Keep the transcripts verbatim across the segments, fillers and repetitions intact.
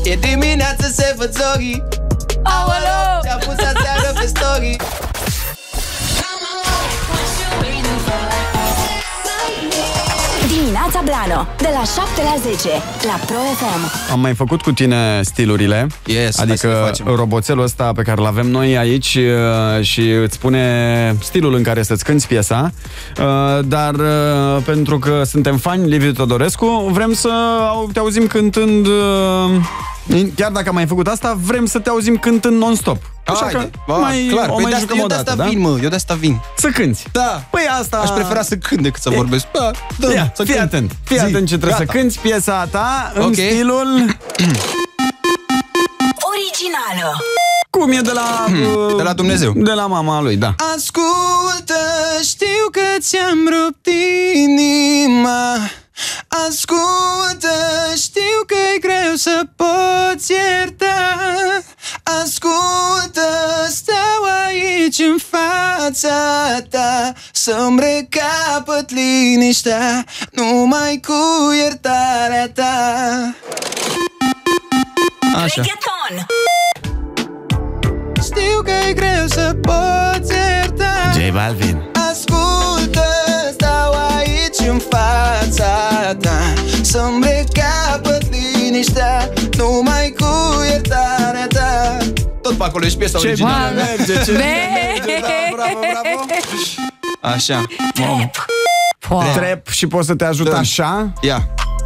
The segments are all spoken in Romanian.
E dimineață, se văd zorii. Aoleu, te-a pus aseară pe story. Dimineața Blano, de la șapte la zece, la Pro F M. Am mai făcut cu tine stilurile. Yes, adică roboțelul ăsta pe care îl avem noi aici și îți spune stilul în care să-ți cânti piesa. Dar pentru că suntem fani Liviu Todorescu, vrem să te auzim cântând. Chiar dacă am mai făcut asta, vrem să te auzim cântând non-stop. Așa Haide, că ba, mai, clar. o Păi mai de jucăm asta, o dată, eu de asta da? vin, mă, eu de asta vin. Să cânti. Da. Păi asta... Aș prefera să cânt decât să vorbesc. Da, da, Ia, să fii cânt. atent. Fii Zi. atent ce trebuie Gata. să cânti piesa ta în Okay. stilul... Originală. Cum e de la... uh, De la Dumnezeu. De la mama lui, da. Ascultă, știu că ți-am rupt inima. Ascultă, știu că e greu să poți ierta. Ascultă, stau aici în fața ta să-mi recapăt liniștea numai cu iertarea ta. Așa. Reggaeton. Știu că e greu să poți ierta. J Balvin. Ascultă, stau aici în fața ta să-mi recapăt liniștea numai cu iertarea ta. Tot pe acolo ești piesa Ce originală. bine merge, ce Be- bine merge, da, bravo, bravo. Așa. Trap. Trap și poți să te ajut Dă-mi. așa. Ia.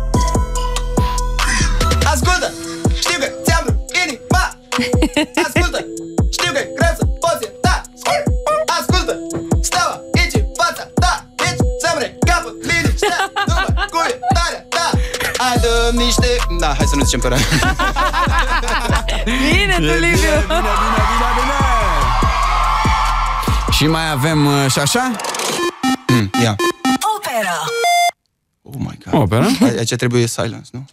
Ascultă, știu că ți-am rupt inima. Ascultă, știu că e greu să poți ierta. Ascultă, stau aici în fața ta, aici să-mi recapăt liniștea numai cu iertarea ta. Hai, dă niște... Da, hai să nu zicem pe rea. Bine, tu, Bine, Liviu. bine, bine, bine, bine. Și mai avem uh, și așa? Mm, ia. Opera. Oh my God. Opera? Aici trebuie silence, nu?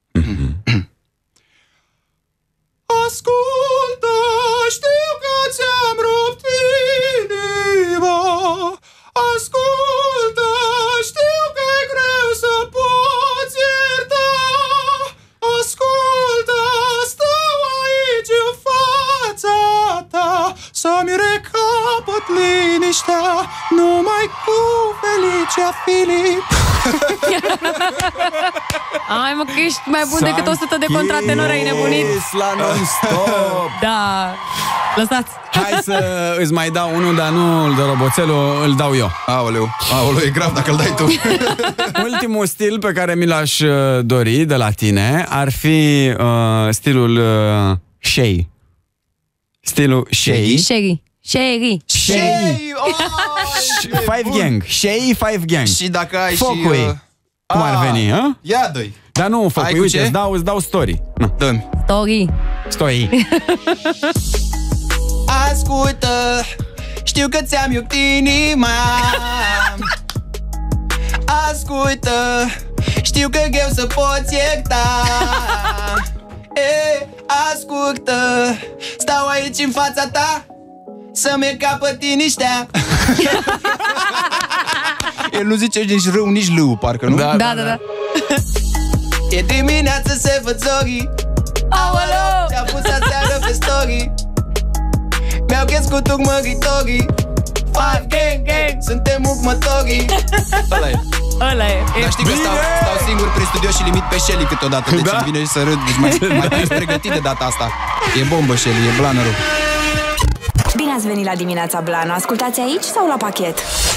Ascultă, știu că ți-am rupt inima. Ascultă, știu că e greu să poți ierta. Ascultă, stau aici în fața ta să-mi recapăt liniștea numai cu Felicia Filip. Ai, mă, că ești mai bun decât o sută de contratenori, ai nebunit. La non-stop. Da, lăsați. Hai să îți mai dau unul, dar nu îl de roboțelul, îl dau eu. Aoleu, aoleu, e grav dacă îl dai tu. Ultimul stil pe care mi l-aș uh, dori de la tine ar fi uh, stilul uh, Shay. Stilul Shay. Sherry. Sherry. Shay! Oh, Five Gang. Shay Five Gang. și dacă ai Focui. și... Uh, Cum ar ah, veni, ha? Ia dă-i. Dar nu, Ai focui, cu uite, ce? îți dau, îți dau story. Nu. Dă-mi. Story. Stoi. Ascultă, știu că ți-am iubit inima. Ascultă, știu că e greu să poți ierta. E, ascultă, stau aici în fața ta să-mi capăt liniștea. El nu zice nici rău, nici lău, parcă, nu? Da, Da, da, da. E dimineață, se văd zorii. Aoleu, te-a pus aseară pe story. Mi-au crescut urmăritorii. Five gang, gang, suntem următorii. Ăla e. Ăla e. Dar știi că stau, stau singur prin studio și limit pe Shelly câteodată. Deci Da? îmi vine să râd. Deci mai, mai bine pregătit de data asta. E bombă, Shelly, e blanărul. Bine ați venit la Dimineața Blano. Ascultați aici sau la pachet?